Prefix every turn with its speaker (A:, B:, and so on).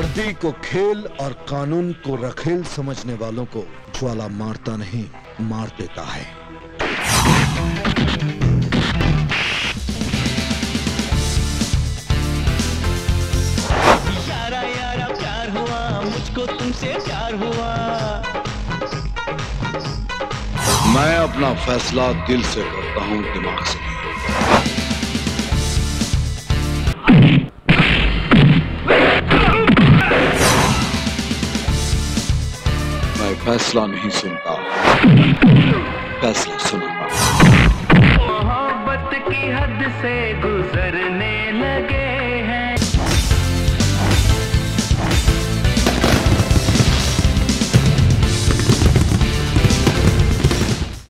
A: वर्दी को खेल और कानून को रखेल समझने वालों को ज्वाला मारता नहीं, मार देता है।
B: यारा यारा प्यार हुआ, मुझको तुमसे प्यार हुआ।
A: मैं अपना फैसला दिल से करता हूँ, दिमाग से। मैं फैसला नहीं सुनता, फैसला सुनता।